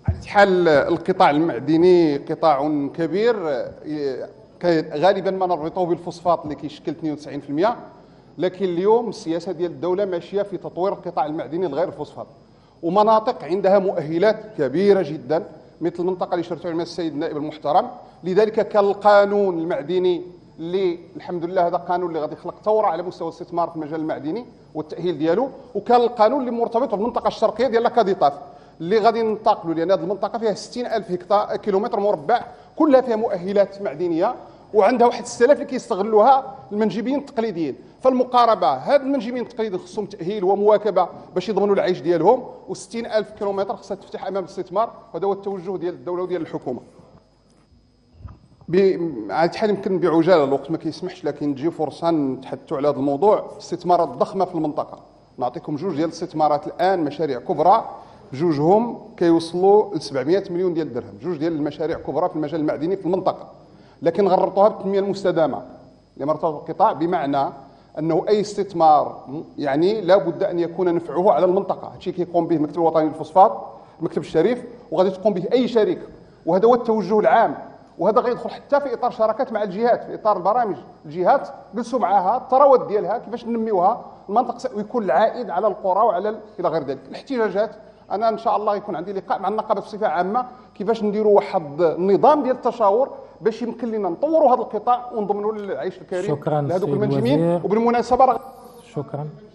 حال القطاع المعدني قطاع كبير، غالبا ما نربطه بالفوسفات اللي كيشكل 92%. لكن اليوم السياسه ديال الدوله ماشيه في تطوير القطاع المعدني لغير الفوسفات، ومناطق عندها مؤهلات كبيره جدا مثل المنطقه اللي شرتوا عليها السيد النائب المحترم. لذلك كان القانون المعدني اللي الحمد لله هذا قانون اللي غادي يخلق ثوره على مستوى الاستثمار في المجال المعدني والتاهيل ديالو، وكان القانون اللي مرتبط بالمنطقه الشرقيه ديال لاكاديطاف اللي غادي ننتقلوا، لان هذه المنطقه فيها 60,000 هكتار كيلومتر مربع كلها فيها مؤهلات معدنيه، وعندها واحد 6000 اللي كيستغلوها المنجبين التقليديين. فالمقاربه هاد المنجبين التقليديين خصهم تاهيل ومواكبه باش يضمنوا العيش ديالهم، و60,000 كيلومتر خصها تفتح امام الاستثمار، وهذا هو التوجه ديال الدوله وديال الحكومه. على الحال يمكن بعجاله الوقت ما كيسمحش، لكن تجي فرصه نتحدثوا على هذا الموضوع. استثمارات ضخمه في المنطقه، نعطيكم جوج ديال الاستثمارات الان، مشاريع كبرى بجوجهم كيوصلوا ل 700 مليون ديال الدرهم، جوج ديال المشاريع كبرى في المجال المعدني في المنطقه، لكن غربطوها بالتنميه المستدامه لمرتبط القطاع، بمعنى انه اي استثمار يعني لا بد ان يكون نفعه على المنطقه. هادشي كيقوم به المكتب الوطني للفوسفات، المكتب الشريف، وغادي تقوم به اي شركه، وهذا هو التوجه العام. وهذا غيدخل حتى في اطار شراكات مع الجهات، في اطار البرامج. الجهات جلسوا معها الثروات ديالها كيفاش ننميوها المنطقه، ويكون العائد على القرى وعلى الى غير ذلك. الاحتجاجات، انا ان شاء الله يكون عندي لقاء مع النقابه بصفه عامه كيفاش نديروا واحد النظام ديال التشاور باش يمكن لنا نطوروا هذا القطاع ونضمنوا العيش الكريم شكرا لهذوك سيد المنجمين. الوزير. وبالمناسبه شكرا.